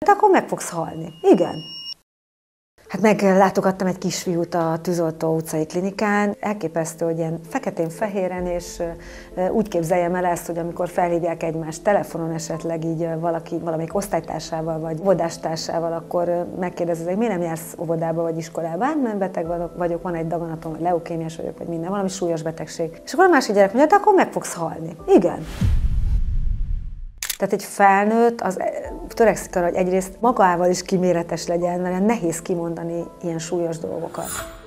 de akkor meg fogsz halni. Igen. Hát meglátogattam egy kisfiút a Tűzoltó utcai klinikán. Elképesztő, hogy ilyen feketén-fehéren, és úgy képzeljem el ezt, hogy amikor felhívják egymást telefonon esetleg így valaki, valamelyik osztálytársával vagy óvodástársával, akkor megkérdezi, hogy miért nem jársz óvodába vagy iskolába? Hát, mert beteg vagyok, van egy daganatom, vagy leukémiás vagyok, vagy minden, valami súlyos betegség. És akkor a másik gyerek mondja, de akkor meg fogsz halni. Igen. Tehát egy felnőtt az törekszik arra, hogy egyrészt magával is kiméletes legyen, mert nehéz kimondani ilyen súlyos dolgokat.